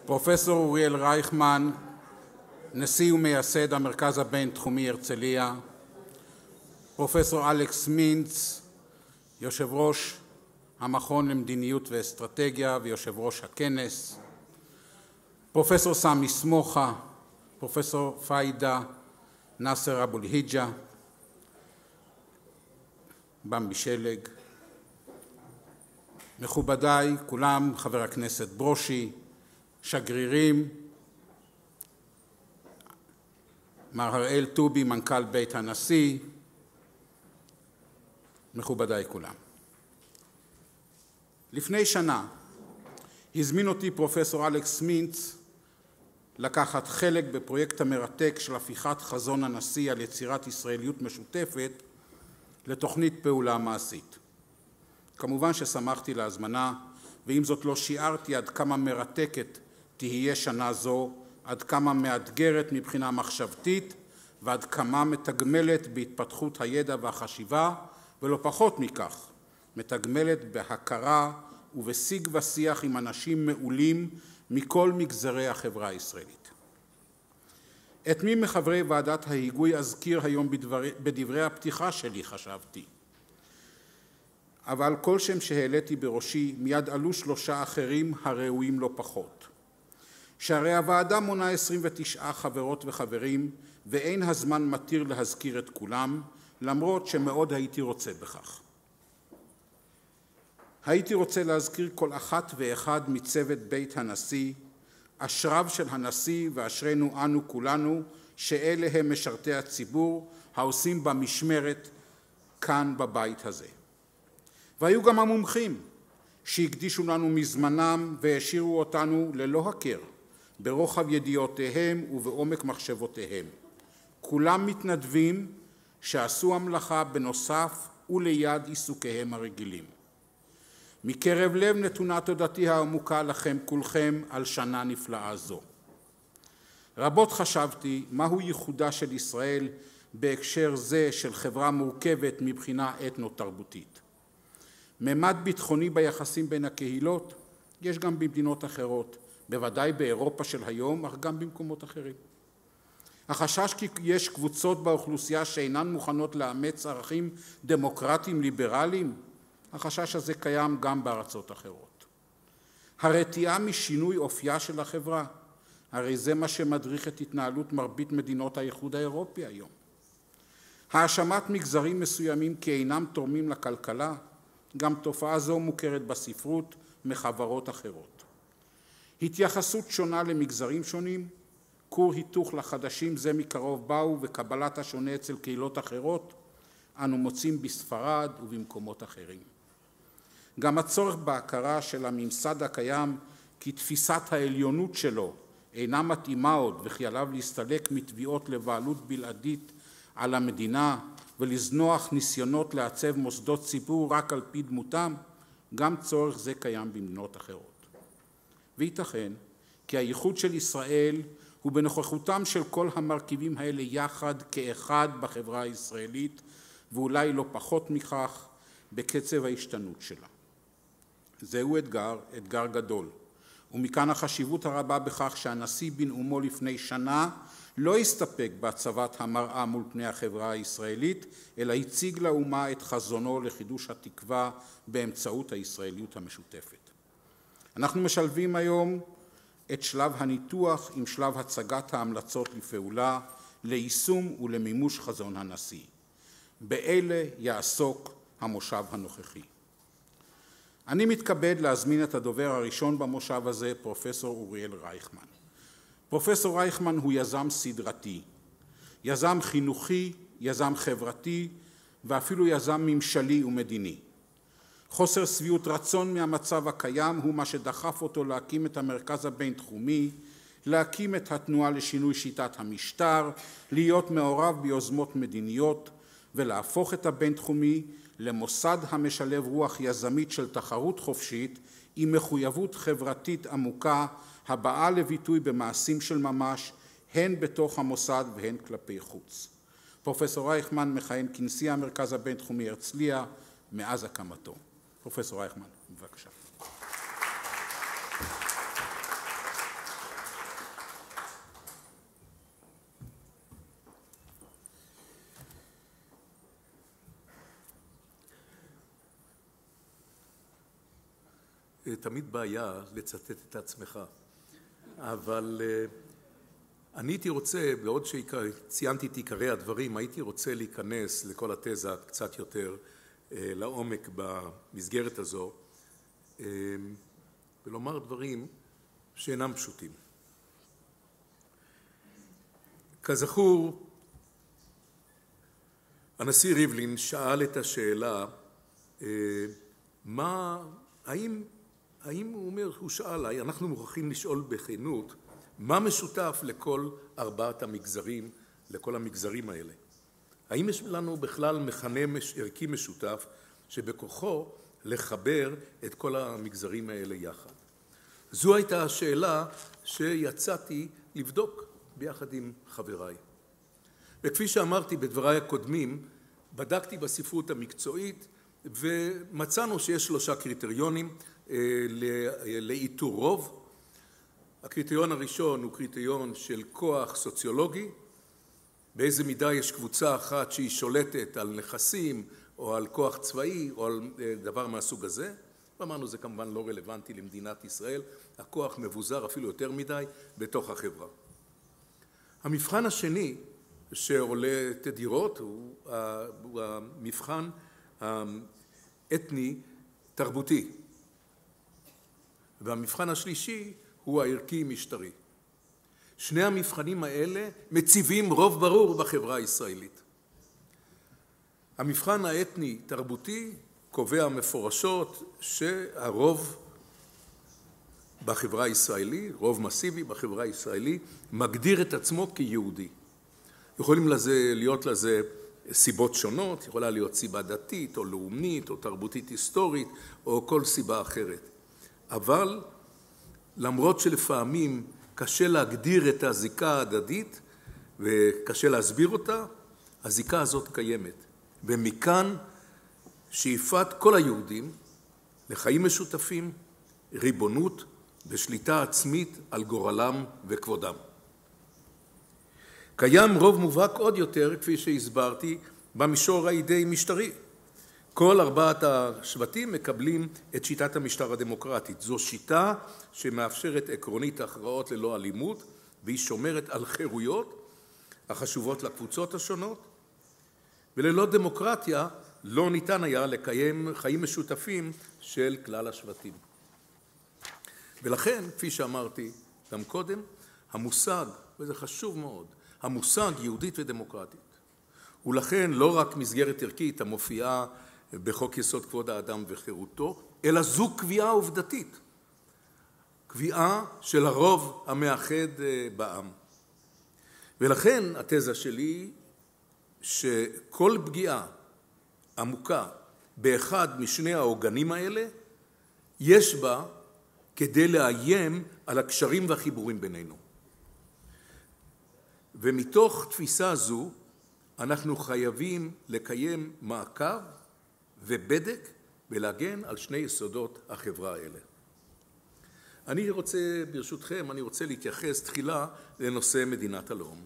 פרופסור אוריאל רייכמן, נשיא ומייסד המרכז הבינתחומי הרצליה, פרופסור אלכס מינץ, יושב ראש המכון למדיניות ואסטרטגיה ויושב ראש הכנס, פרופסור סמי סמוחה, פרופסור פאידה נאסר אבו אל-היג'ה, במבי שלג, מכובדיי כולם, חבר הכנסת ברושי, שגרירים, מר הראל טובי, מנכ"ל בית הנשיא, מכובדיי כולם. לפני שנה הזמין אותי פרופסור אלכס מינץ לקחת חלק בפרויקט המרתק של הפיכת חזון הנשיא על יצירת ישראליות משותפת לתוכנית פעולה מעשית. כמובן ששמחתי להזמנה, ועם זאת לא שיערתי עד כמה מרתקת תהיה שנה זו, עד כמה מאתגרת מבחינה מחשבתית, ועד כמה מתגמלת בהתפתחות הידע והחשיבה, ולא פחות מכך, מתגמלת בהכרה ובשיג ושיח עם אנשים מעולים מכל מגזרי החברה הישראלית. את מי מחברי ועדת ההיגוי אזכיר היום בדברי הפתיחה שלי, חשבתי. אבל כל שם שהעליתי בראשי מיד עלו שלושה אחרים הראויים לא פחות. שהרי הוועדה מונה 29 חברות וחברים, ואין הזמן מתיר להזכיר את כולם, למרות שמאוד הייתי רוצה בכך. הייתי רוצה להזכיר כל אחת ואחד מצוות בית הנשיא, אשריו של הנשיא ואשרינו אנו כולנו, שאלה הם משרתי הציבור העושים במשמרת כאן בבית הזה. והיו גם המומחים שהקדישו לנו מזמנם והשאירו אותנו ללא הכר ברוחב ידיעותיהם ובעומק מחשבותיהם. כולם מתנדבים שעשו המלאכה בנוסף וליד עיסוקיהם הרגילים. מקרב לב נתונה תודתי העמוקה לכם כולכם על שנה נפלאה זו. רבות חשבתי מהו ייחודה של ישראל בהקשר זה של חברה מורכבת מבחינה אתנו-תרבותית. ממד ביטחוני ביחסים בין הקהילות יש גם במדינות אחרות, בוודאי באירופה של היום, אך גם במקומות אחרים. החשש כי יש קבוצות באוכלוסייה שאינן מוכנות לאמץ ערכים דמוקרטיים ליברליים, החשש הזה קיים גם בארצות אחרות. הרתיעה משינוי אופייה של החברה, הרי זה מה שמדריך את התנהלות מרבית מדינות האיחוד האירופי היום. האשמת מגזרים מסוימים כי אינם תורמים לכלכלה, גם תופעה זו מוכרת בספרות מחברות אחרות. התייחסות שונה למגזרים שונים, כור היתוך לחדשים זה מקרוב באו וקבלת השונה אצל קהילות אחרות, אנו מוצאים בספרד ובמקומות אחרים. גם הצורך בהכרה של הממסד הקיים כי תפיסת העליונות שלו אינה מתאימה עוד וכי עליו להסתלק מתביעות לבעלות בלעדית על המדינה ולזנוח ניסיונות לעצב מוסדות ציבור רק על פי דמותם, גם צורך זה קיים במדינות אחרות. וייתכן כי הייחוד של ישראל הוא בנוכחותם של כל המרכיבים האלה יחד כאחד בחברה הישראלית, ואולי לא פחות מכך בקצב ההשתנות שלה. זהו אתגר גדול, ומכאן החשיבות הרבה בכך שהנשיא בנאומו לפני שנה לא הסתפק בהצבת המראה מול פני החברה הישראלית, אלא הציג לאומה את חזונו לחידוש התקווה באמצעות הישראליות המשותפת. אנחנו משלבים היום את שלב הניתוח עם שלב הצגת ההמלצות לפעולה, ליישום ולמימוש חזון הנשיא. באלה יעסוק המושב הנוכחי. אני מתכבד להזמין את הדובר הראשון במושב הזה, פרופסור אוריאל רייכמן. פרופסור רייכמן הוא יזם סדרתי, יזם חינוכי, יזם חברתי ואפילו יזם ממשלי ומדיני. חוסר שביעות רצון מהמצב הקיים הוא מה שדחף אותו להקים את המרכז הבינתחומי, להקים את התנועה לשינוי שיטת המשטר, להיות מעורב ביוזמות מדיניות ולהפוך את הבינתחומי למוסד המשלב רוח יזמית של תחרות חופשית עם מחויבות חברתית עמוקה הבאה לביטוי במעשים של ממש, הן בתוך המוסד והן כלפי חוץ. פרופסור רייכמן מכהן כנשיא המרכז הבינתחומי הרצליה מאז הקמתו. פרופסור רייכמן, בבקשה. תמיד בעיה לצטט את עצמך. אבל אני הייתי רוצה, בעוד שציינתי את עיקרי הדברים, הייתי רוצה להיכנס לכל התזה קצת יותר לעומק במסגרת הזו, ולומר דברים שאינם פשוטים. כזכור, הנשיא ריבלין שאל את השאלה, האם הוא אומר, הוא שאל, אנחנו מוכרחים לשאול בכנות, מה משותף לכל ארבעת המגזרים, לכל המגזרים האלה? האם יש לנו בכלל מכנה ערכי משותף שבכוחו לחבר את כל המגזרים האלה יחד? זו הייתה השאלה שיצאתי לבדוק ביחד עם חבריי. וכפי שאמרתי בדבריי הקודמים, בדקתי בספרות המקצועית ומצאנו שיש 3 קריטריונים לאיתור רוב. הקריטריון הראשון הוא קריטריון של כוח סוציולוגי, באיזה מידה יש קבוצה אחת שהיא שולטת על נכסים או על כוח צבאי או על דבר מהסוג הזה. ואמרנו זה כמובן לא רלוונטי למדינת ישראל, הכוח מבוזר אפילו יותר מדי בתוך החברה. המבחן השני שעולה תדירות הוא המבחן האתני תרבותי, והמבחן השלישי הוא הערכי משטרי. שני המבחנים האלה מציבים רוב ברור בחברה הישראלית. המבחן האתני תרבותי קובע מפורשות שהרוב בחברה הישראלית, רוב מסיבי בחברה הישראלית, מגדיר את עצמו כיהודי. יכולים להיות לזה סיבות שונות, יכולה להיות סיבה דתית או לאומית או תרבותית היסטורית או כל סיבה אחרת. אבל למרות שלפעמים קשה להגדיר את הזיקה ההדדית וקשה להסביר אותה, הזיקה הזאת קיימת. ומכאן שאיפת כל היהודים לחיים משותפים, ריבונות ושליטה עצמית על גורלם וכבודם. קיים רוב מובהק עוד יותר, כפי שהסברתי, במישור האידאי משטרי. כל 4 השבטים מקבלים את שיטת המשטר הדמוקרטית. זו שיטה שמאפשרת עקרונית הכרעות ללא אלימות, והיא שומרת על חירויות החשובות לקבוצות השונות, וללא דמוקרטיה לא ניתן היה לקיים חיים משותפים של כלל השבטים. ולכן, כפי שאמרתי גם קודם, המושג, וזה חשוב מאוד, המושג יהודית ודמוקרטית, ולכן לא רק מסגרת ערכית המופיעה בחוק יסוד כבוד האדם וחירותו, אלא זו קביעה עובדתית, קביעה של הרוב המאחד בעם. ולכן התזה שלי שכל פגיעה עמוקה באחד משני העוגנים האלה, יש בה כדי לאיים על הקשרים והחיבורים בינינו. ומתוך תפיסה זו אנחנו חייבים לקיים מעקב ובדק ולהגן על שני יסודות החברה האלה. אני רוצה, ברשותכם, להתייחס תחילה לנושא מדינת הלאום.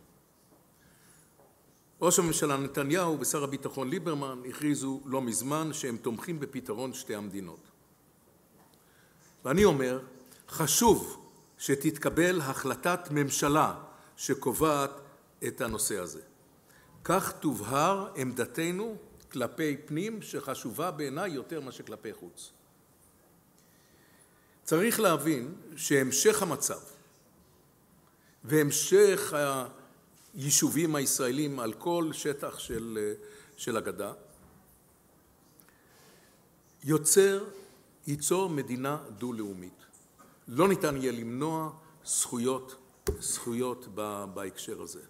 ראש הממשלה נתניהו ושר הביטחון ליברמן הכריזו לא מזמן שהם תומכים בפתרון שתי המדינות. ואני אומר, חשוב שתתקבל החלטת ממשלה שקובעת את הנושא הזה. כך תובהר עמדתנו כלפי פנים שחשובה בעיניי יותר מאשר כלפי חוץ. צריך להבין שהמשך המצב והמשך היישובים הישראלים על כל שטח של הגדה ייצור מדינה דו-לאומית. לא ניתן יהיה למנוע זכויות בהקשר הזה.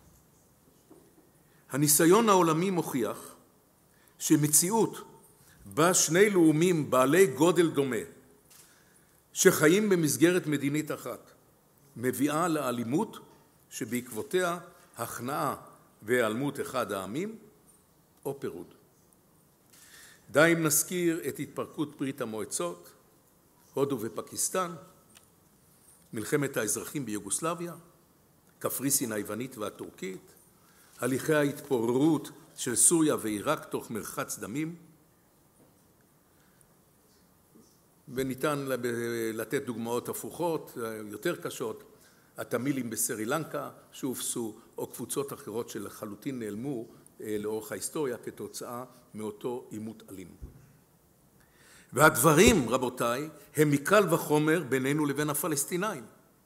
הניסיון העולמי מוכיח שמציאות בה שני לאומים בעלי גודל דומה שחיים במסגרת מדינית אחת מביאה לאלימות שבעקבותיה הכנעה והיעלמות אחד העמים או פירוד. די אם נזכיר את התפרקות ברית המועצות, הודו ופקיסטן, מלחמת האזרחים ביוגוסלביה, קפריסין היוונית והטורקית, הליכי ההתפוררות של סוריה ועיראק תוך מרחץ דמים. וניתן לתת דוגמאות הפוכות, יותר קשות, התמילים בסרי לנקה שהופסו, או קבוצות אחרות שלחלוטין נעלמו לאורך ההיסטוריה כתוצאה מאותו עימות אלים. והדברים, רבותיי, הם מקל וחומר בינינו לבין הפלסטינאים.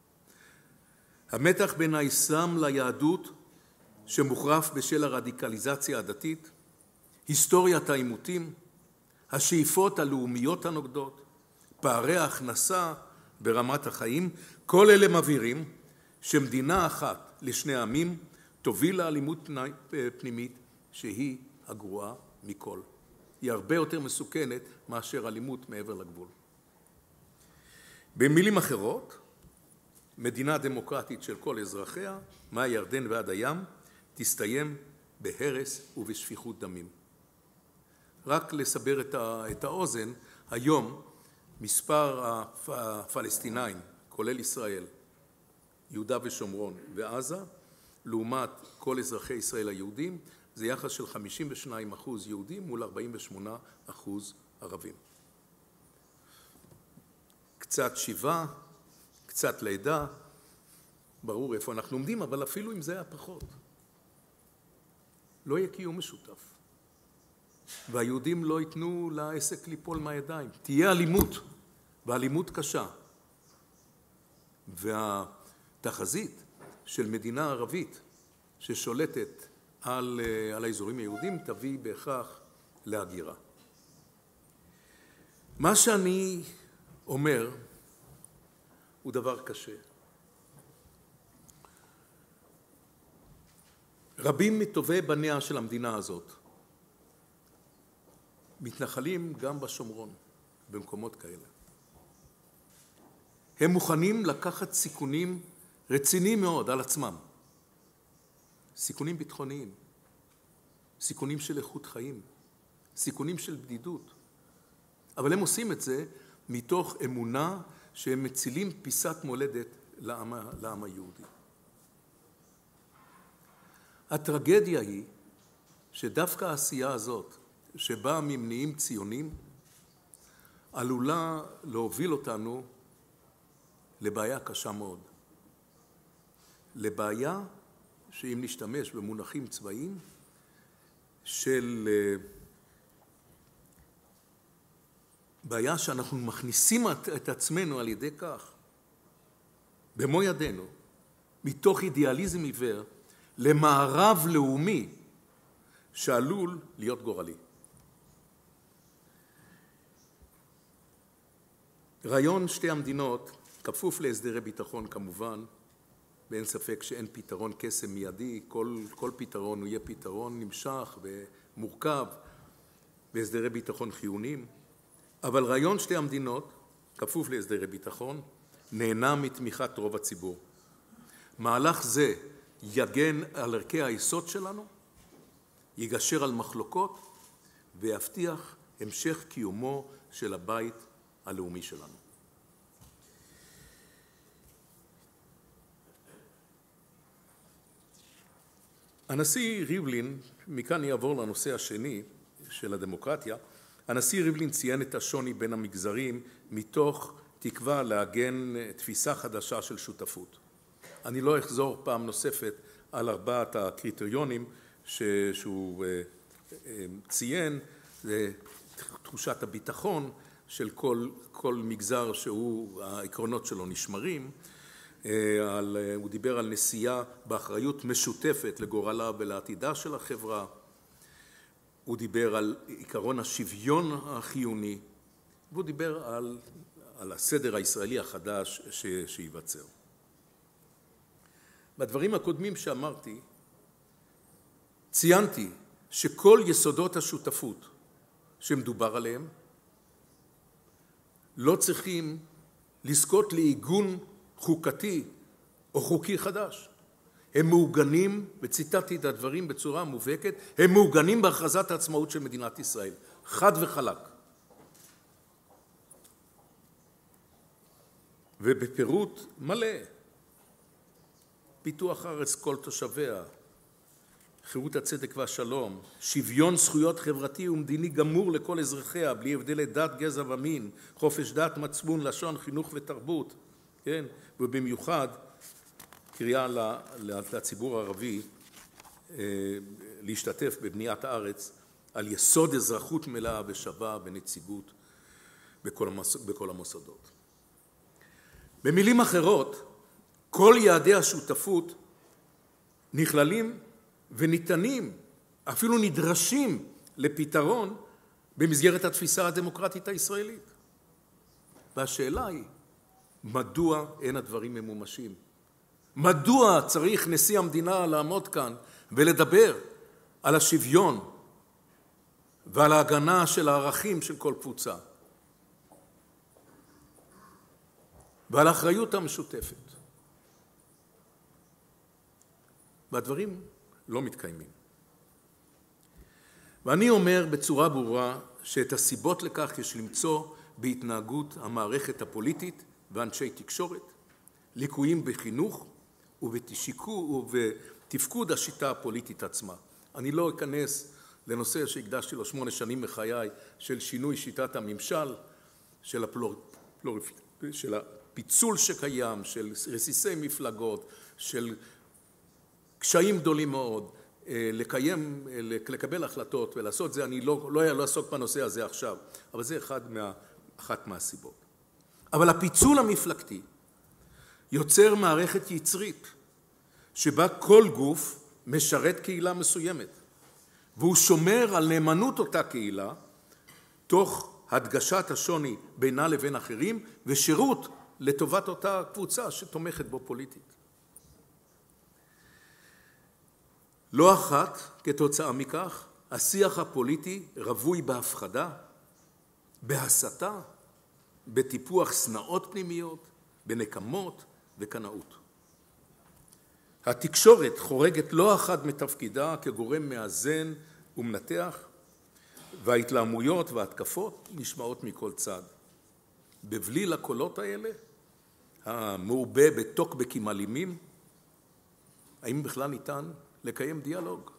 המתח בין האסלאם ליהדות שמוחרף בשל הרדיקליזציה הדתית, היסטוריית העימותים, השאיפות הלאומיות הנוגדות, פערי ההכנסה ברמת החיים, כל אלה מבהירים שמדינה אחת לשני עמים תוביל לאלימות פנימית שהיא הגרועה מכל. היא הרבה יותר מסוכנת מאשר אלימות מעבר לגבול. במילים אחרות, מדינה דמוקרטית של כל אזרחיה, מהירדן ועד הים, תסתיים בהרס ובשפיכות דמים. רק לסבר את האוזן, היום מספר הפלסטינאים, כולל ישראל, יהודה ושומרון ועזה, לעומת כל אזרחי ישראל היהודים, זה יחס של 52% יהודים מול 48% ערבים. קצת שיבה, קצת לידה, ברור איפה אנחנו עומדים, אבל אפילו אם זה היה פחות. לא יהיה קיום משותף. והיהודים לא ייתנו לעסק ליפול מהידיים. תהיה אלימות, ואלימות קשה. והתחזית של מדינה ערבית ששולטת על האזורים היהודים תביא בהכרח להגירה. מה שאני אומר הוא דבר קשה. רבים מטובי בניה של המדינה הזאת מתנחלים גם בשומרון, במקומות כאלה. הם מוכנים לקחת סיכונים רציניים מאוד על עצמם. סיכונים ביטחוניים, סיכונים של איכות חיים, סיכונים של בדידות. אבל הם עושים את זה מתוך אמונה שהם מצילים פיסת מולדת לעם היהודי. הטרגדיה היא שדווקא העשייה הזאת, שבאה ממניעים ציונים, עלולה להוביל אותנו לבעיה קשה מאוד. לבעיה שאם נשתמש במונחים צבאיים, של בעיה שאנחנו מכניסים את עצמנו על ידי כך, במו ידינו, מתוך אידיאליזם עיוור, למערב לאומי שעלול להיות גורלי. רעיון שתי המדינות כפוף להסדרי ביטחון כמובן, ואין ספק שאין פתרון קסם מיידי, כל פתרון הוא יהיה פתרון נמשך ומורכב בהסדרי ביטחון חיוניים, אבל רעיון שתי המדינות כפוף להסדרי ביטחון נהנה מתמיכת רוב הציבור. מהלך זה יגן על ערכי היסוד שלנו, יגשר על מחלוקות ויבטיח המשך קיומו של הבית הלאומי שלנו. הנשיא ריבלין, מכאן יעבור לנושא השני של הדמוקרטיה, הנשיא ריבלין ציין את השוני בין המגזרים מתוך תקווה להגן תפיסה חדשה של שותפות. אני לא אחזור פעם נוספת על ארבעת הקריטריונים שהוא ציין, זה תחושת הביטחון של כל מגזר שהוא, העקרונות שלו נשמרים, הוא דיבר על נשיאה באחריות משותפת לגורלה ולעתידה של החברה, הוא דיבר על עיקרון השוויון החיוני, והוא דיבר על הסדר הישראלי החדש שיבצר. בדברים הקודמים שאמרתי, ציינתי שכל יסודות השותפות שמדובר עליהם לא צריכים לזכות לעיגון חוקתי או חוקי חדש. הם מעוגנים, וציטטתי את הדברים בצורה מובהקת, הם מעוגנים בהכרזת העצמאות של מדינת ישראל. חד וחלק. ובפירוט מלא. פיתוח הארץ כל תושביה, חירות הצדק והשלום, שוויון זכויות חברתי ומדיני גמור לכל אזרחיה, בלי הבדלי דת, גזע ומין, חופש דת, מצפון, לשון, חינוך ותרבות, כן? ובמיוחד קריאה לציבור הערבי להשתתף בבניית הארץ על יסוד אזרחות מלאה ושווה בנציגות בכל המוסדות. במילים אחרות, כל יעדי השותפות נכללים וניתנים, אפילו נדרשים לפתרון במסגרת התפיסה הדמוקרטית הישראלית. והשאלה היא, מדוע אין הדברים ממומשים? מדוע צריך נשיא המדינה לעמוד כאן ולדבר על השוויון ועל ההגנה של הערכים של כל קבוצה ועל האחריות המשותפת? והדברים לא מתקיימים. ואני אומר בצורה ברורה שאת הסיבות לכך יש למצוא בהתנהגות המערכת הפוליטית ואנשי תקשורת, ליקויים בחינוך ובתפקוד השיטה הפוליטית עצמה. אני לא אכנס לנושא שהקדשתי לו 8 שנים מחיי של שינוי שיטת הממשל, של הפיצול שקיים, של רסיסי מפלגות, של קשיים גדולים מאוד, לקבל החלטות ולעשות זה. אני לא אעסוק בנושא הזה עכשיו, אבל זה אחת מהסיבות. אבל הפיצול המפלגתי יוצר מערכת יצרית, שבה כל גוף משרת קהילה מסוימת, והוא שומר על נאמנות אותה קהילה, תוך הדגשת השוני בינה לבין אחרים, ושירות לטובת אותה קבוצה שתומכת בו פוליטית. לא אחת, כתוצאה מכך, השיח הפוליטי רווי בהפחדה, בהסתה, בטיפוח שנאות פנימיות, בנקמות וקנאות. התקשורת חורגת לא אחת מתפקידה כגורם מאזן ומנתח, וההתלהמויות וההתקפות נשמעות מכל צד. בבליל הקולות האלה, המעובה בטוקבקים אלימים, האם בכלל ניתן לקיים דיאלוג?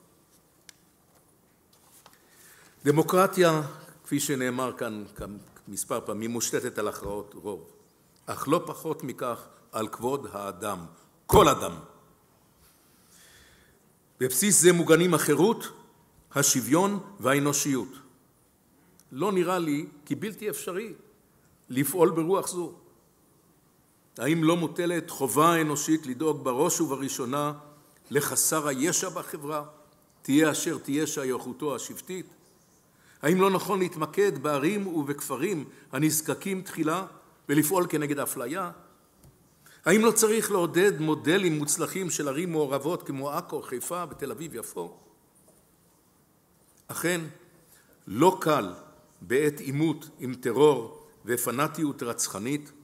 דמוקרטיה, כפי שנאמר כאן מספר פעמים, מושתתת על הכרעות רוב, אך לא פחות מכך על כבוד האדם, כל אדם. בבסיס זה מוגנים החירות, השוויון והאנושיות. לא נראה לי כי בלתי אפשרי לפעול ברוח זו. האם לא מוטלת חובה אנושית לדאוג בראש ובראשונה לחסר הישע בחברה, תהיה אשר תהיה שייכותו השבטית? האם לא נכון להתמקד בערים ובכפרים הנזקקים תחילה ולפעול כנגד אפליה? האם לא צריך לעודד מודלים מוצלחים של ערים מעורבות כמו עכו, חיפה ותל אביב יפו? אכן, לא קל בעת עימות עם טרור ופנאטיות רצחנית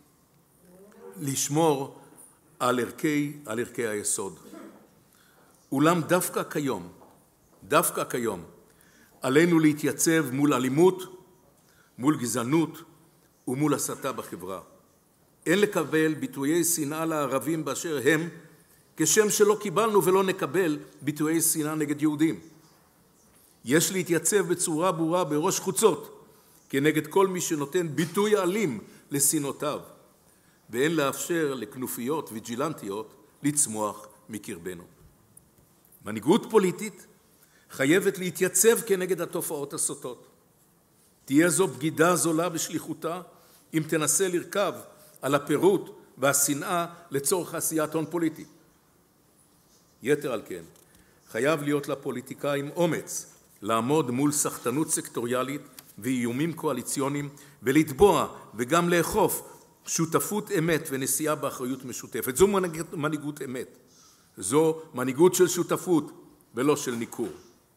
לשמור על ערכי היסוד. אולם דווקא כיום, עלינו להתייצב מול אלימות, מול גזענות ומול הסתה בחברה. אין לקבל ביטויי שנאה לערבים באשר הם, כשם שלא קיבלנו ולא נקבל ביטויי שנאה נגד יהודים. יש להתייצב בצורה ברורה בראש חוצות כנגד כל מי שנותן ביטוי אלים לשנאותיו, ואין לאפשר לכנופיות ויג'ילנטיות לצמוח מקרבנו. מנהיגות פוליטית חייבת להתייצב כנגד התופעות הסוטות. תהיה זו בגידה זולה בשליחותה אם תנסה לרכב על הפירוט והשנאה לצורך עשיית הון פוליטי. יתר על כן, חייב להיות לפוליטיקאים אומץ לעמוד מול סחטנות סקטוריאלית ואיומים קואליציוניים ולתבוע וגם לאכוף שותפות אמת ונשיאה באחריות משותפת. זו מנהיגות אמת. זו מנהיגות של שותפות ולא של ניכור.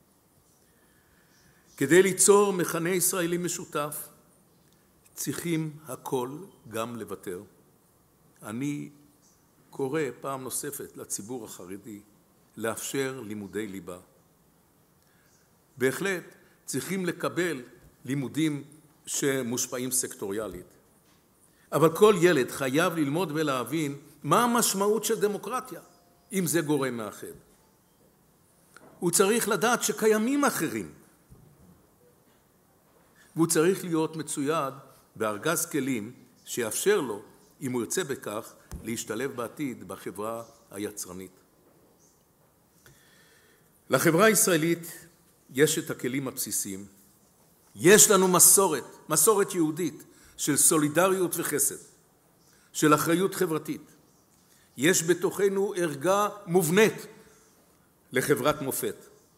כדי ליצור מכנה ישראלי משותף, צריכים הכל גם לוותר. אני קורא פעם נוספת לציבור החרדי לאפשר לימודי ליבה. בהחלט צריכים לקבל לימודים שמושפעים סקטוריאלית. אבל כל ילד חייב ללמוד ולהבין מה המשמעות של דמוקרטיה, אם זה גורם מאחד. הוא צריך לדעת שקיימים אחרים. והוא צריך להיות מצויד בארגז כלים שיאפשר לו, אם הוא ירצה בכך, להשתלב בעתיד בחברה היצרנית. לחברה הישראלית יש את הכלים הבסיסיים. יש לנו מסורת יהודית של סולידריות וחסד, של אחריות חברתית. יש בתוכנו ערגה מובנית לחברת מופת.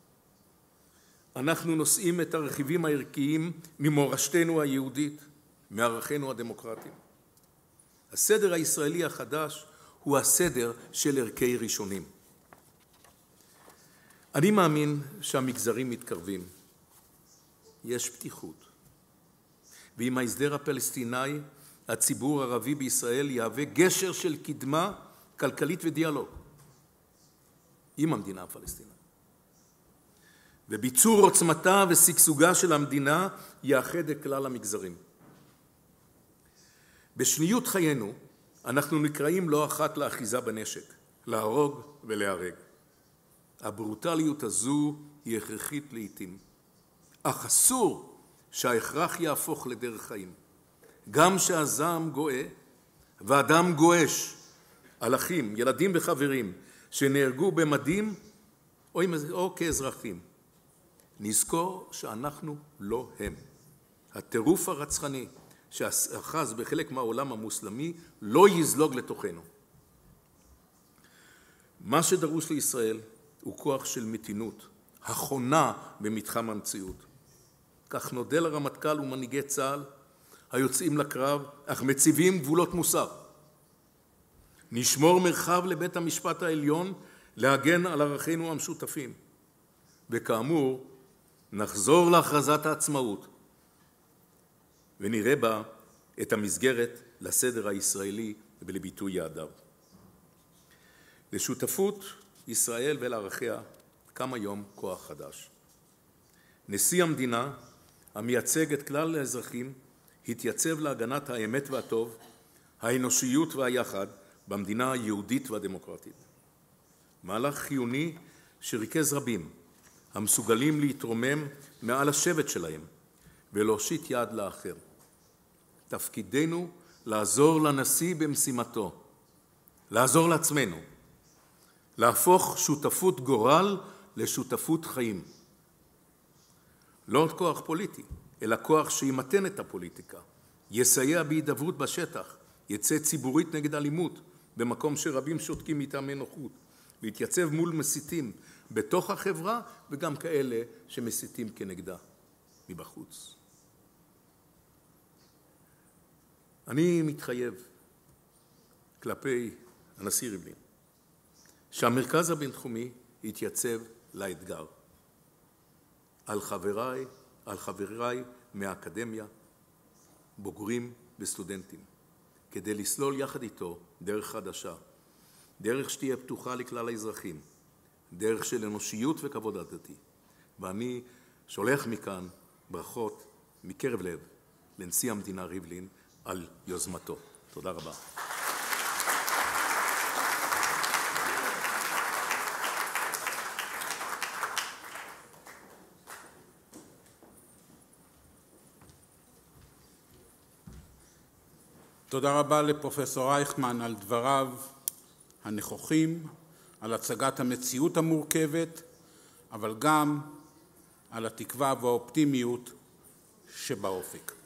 אנחנו נושאים את הרכיבים הערכיים ממורשתנו היהודית, מערכינו הדמוקרטיים. הסדר הישראלי החדש הוא הסדר של ערכי ראשונים. אני מאמין שהמגזרים מתקרבים. יש פתיחות. ועם ההסדר הפלסטיני, הציבור הערבי בישראל יהווה גשר של קדמה כלכלית ודיאלוג עם המדינה הפלסטינית. וביצור עוצמתה ושגשוגה של המדינה יאחד את כלל המגזרים. בשניות חיינו אנחנו נקראים לא אחת לאחיזה בנשק, להרוג ולהרג. הברוטליות הזו היא הכרחית לעתים, אך אסור שההכרח יהפוך לדרך חיים. גם שהזעם גואה והדם גועש על אחים, ילדים וחברים שנהרגו במדים או כאזרחים, נזכור שאנחנו לא הם. הטירוף הרצחני שאחז בחלק מהעולם המוסלמי לא יזלוג לתוכנו. מה שדרוש לישראל הוא כוח של מתינות, החונה במתחם המציאות. כך נודה לרמטכ"ל ומנהיגי צה"ל היוצאים לקרב, אך מציבים גבולות מוסר. נשמור מרחב לבית המשפט העליון להגן על ערכינו המשותפים. וכאמור, נחזור להכרזת העצמאות ונראה בה את המסגרת לסדר הישראלי ולביטוי יעדיו. לשותפות ישראל ולערכיה קם היום כוח חדש. נשיא המדינה, המייצג את כלל האזרחים, התייצב להגנת האמת והטוב, האנושיות והיחד במדינה היהודית והדמוקרטית. מהלך חיוני שריכז רבים, המסוגלים להתרומם מעל השבט שלהם ולהושיט יד לאחר. תפקידנו לעזור לנשיא במשימתו, לעזור לעצמנו, להפוך שותפות גורל לשותפות חיים. לא עוד כוח פוליטי, אלא כוח שימתן את הפוליטיקה, יסייע בהידברות בשטח, יצא ציבורית נגד אלימות, במקום שרבים שותקים מטעמי נוחות, להתייצב מול מסיתים בתוך החברה וגם כאלה שמסיתים כנגדה מבחוץ. אני מתחייב כלפי הנשיא ריבלין שהמרכז הבינתחומי יתייצב לאתגר. על חבריי מהאקדמיה, בוגרים וסטודנטים, כדי לסלול יחד איתו דרך חדשה, דרך שתהיה פתוחה לכלל האזרחים, דרך של אנושיות וכבוד הדדי. ואני שולח מכאן ברכות מקרב לב לנשיא המדינה ריבלין על יוזמתו. תודה רבה. תודה רבה לפרופסור רייכמן על דבריו הנכוחים, על הצגת המציאות המורכבת, אבל גם על התקווה והאופטימיות שבאופק.